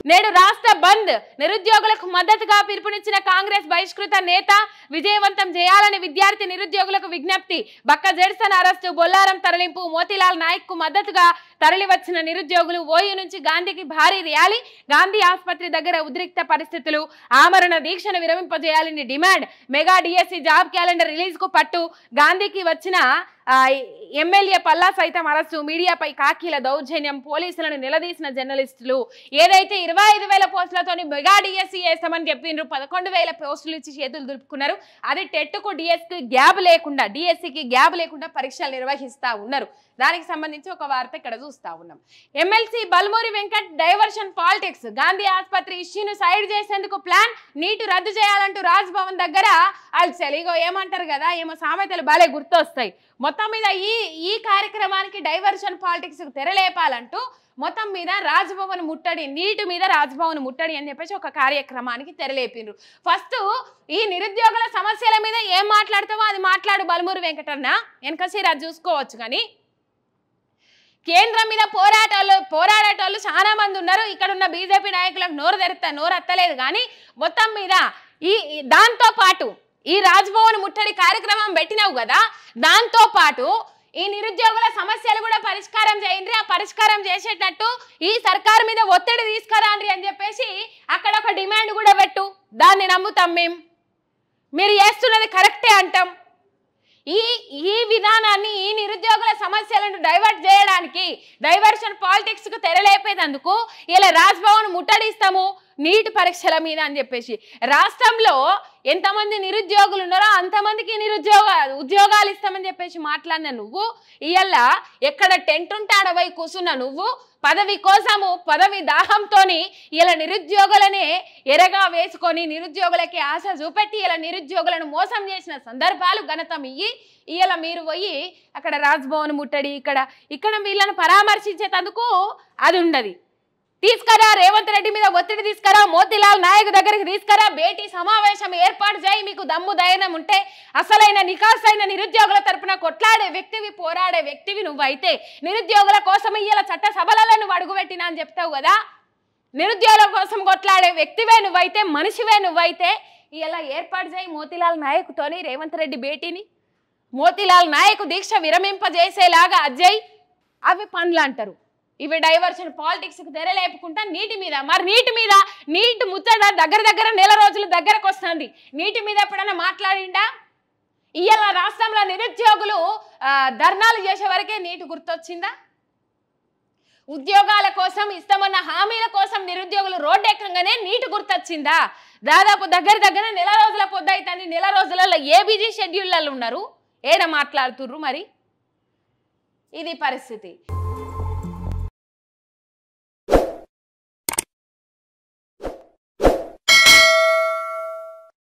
నేడు రాష్ట్ర బంద్ నిరుద్యోగులకు మద్దతుగా పిలుపునిచ్చిన కాంగ్రెస్ బహిష్కృత నేత విజయవంతం చేయాలని విద్యార్థి నిరుద్యోగులకు విజ్ఞప్తి. బక్క జెడ్సన్ అరెస్టు, బొల్లారం తరలింపు, మోతీలాల్ నాయక్ కు మద్దతుగా తరలివచ్చిన నిరుద్యోగులు. ఓయూ నుంచి గాంధీకి భారీ ర్యాలీ, గాంధీ ఆసుపత్రి దగ్గర ఉద్రిక్త పరిస్థితులు. ఆమరణ దీక్షను విరమింపజేయాలని డిమాండ్. Mega DSC job calendar release కు పట్టు. గాంధీకి వచ్చిన ఎమ్మెల్యే పల్లా సైతం అరెస్టు. మీడియాపై కాకీల దౌర్జన్యం, పోలీసులను నిలదీసిన జర్నలిస్టులు. ఏదైతే 25,000 పోస్టులతోని మెగా డిఎస్సి వేస్తామని చెప్పిండ్రు, 11,000 పోస్టులు ఇచ్చి చేతులు దులుపుకున్నారు. అది టెట్కు డిఎస్సికి గ్యాప్ లేకుండా పరీక్షలు నిర్వహిస్తా ఉన్నారు. దానికి సంబంధించి ఒక వార్త ఇక్కడ చూస్తా ఉన్నాం. MLC Balmuri Venkat diversion politics. Gandhi ఆసుపత్రి ఇష్యూను సైడ్ చేసేందుకు ప్లాన్. నీటు రద్దు చేయాలంటూ రాజ్ భవన్ దగ్గర అల్చలిగో ఏమంటారు కదా, ఏమో సామెతలు బాలే గుర్తొస్తాయి. మొత్తం మీద ఈ కార్యక్రమానికి డైవర్షన్ పాలిటిక్స్ తెరలేపాలంటూ మొత్తం మీద రాజ్భవన్ ముట్టడి, నీటి మీద రాజ్భవన్ ముట్టడి అని చెప్పేసి ఒక కార్యక్రమానికి తెరలేపిండ్రు. ఫస్ట్ ఈ నిరుద్యోగుల సమస్యల మీద ఏం మాట్లాడతావో అది మాట్లాడు బల్మూరి వెంకటన్న, వెనకసీరా చూసుకోవచ్చు. కానీ కేంద్రం మీద పోరాడేటోళ్ళు చాలా మంది ఉన్నారు. ఇక్కడ ఉన్న బీజేపీ నాయకులకు నోరు ఎత్తలేదు. కానీ మొత్తం మీద దాంతో పాటు ఈ రాజ్భవన్ ముట్టడి కార్యక్రమం పెట్టినావు కదా, దాంతో పాటు ఈ నిరుద్యోగుల సమస్యలు కూడా పరిష్కారం చేయండి. ఆ పరిష్కారం చేసేటట్టు ఈ సర్కార్ మీద ఒత్తిడి తీసుకురాండి అని చెప్పేసి అక్కడ ఒక డిమాండ్ కూడా పెట్టు. దాన్ని నమ్ముతాం మేము. మీరు చేస్తున్నది కరెక్టే అంటాం. ఈ విధానాన్ని, ఈ నిరుద్యోగుల సమస్యలను డైవర్ట్ చేయడానికి, డైవర్షన్ పాలిటిక్స్ కు తెరలేపేందుకు ఇలా రాజ్భవన్ ముట్టడిస్తాము నీట్ పరీక్షల మీద అని చెప్పేసి. రాష్ట్రంలో ఎంతమంది నిరుద్యోగులు ఉన్నారో అంతమందికి ఉద్యోగాలు ఇస్తామని చెప్పేసి మాట్లాడిన నువ్వు, ఇవాళ ఎక్కడ టెంట్ ఉంటే ఆడవై కూర్చున్న నువ్వు, పదవి కోసము పదవి దాహంతో ఇలా నిరుద్యోగులనే ఎరగా వేసుకొని నిరుద్యోగులకి ఆశ చూపెట్టి ఇలా నిరుద్యోగులను మోసం చేసిన సందర్భాలు ఘనతం ఇలా మీరు పోయి అక్కడ రాజ్భవన్ ముట్టడి, ఇక్కడ వీళ్ళను పరామర్శించేందుకు అది ఉండదు. తీసుకురా, రేవంత్ రెడ్డి మీద ఒత్తిడి తీసుకురా, మోతీలాల్ నాయక్ దగ్గరికి తీసుకురా, భేటీ సమావేశం ఏర్పాటు చేయి. మీకు దమ్ము ధైర్యం ఉంటే అసలైన నికాసైన నిరుద్యోగుల తరపున కొట్లాడే వ్యక్తివి, పోరాడే వ్యక్తివి నువ్వైతే, నిరుద్యోగుల కోసం ఇయ్యాల చట్ట సభలలో నువ్వు అడుగుపెట్టినా అని చెప్తావు కదా, నిరుద్యోగుల కోసం కొట్లాడే వ్యక్తివే నువ్వైతే, మనిషివే నువ్వైతే ఇలా ఏర్పాటు చేయి మోతీలాల్ నాయక్తోని రేవంత్ రెడ్డి భేటీని. మోతీలాల్ నాయక్ దీక్ష విరమింపజేసేలాగా అజ్జయ్ అవి పనులు అంటారు. ఇవి డైవర్షన్ పాలిటిక్స్ కు తెరలేపుకుంటా నీటి మీద. మరి నీటి ముచ్చట దగ్గర నెల రోజులు దగ్గరకు వస్తుంది. నీటి మీద ఎప్పుడైనా మాట్లాడిండా? ఇవాళ రాష్ట్రంలో నిరుద్యోగులు ధర్నాలు చేసే వరకే నీటి గుర్తొచ్చిందా? ఉద్యోగాల కోసం ఇస్తామన్న హామీల కోసం నిరుద్యోగులు రోడ్డెక్కగానే నీటి గుర్తొచ్చిందా? దాదాపు దగ్గర నెల రోజుల పొద్దైతుంది. నెల రోజులలో ఏబీజీ షెడ్యూళ్ళలో ఉన్నారు, ఏడ మాట్లాడుతుర్రు. మరి ఇది పరిస్థితి.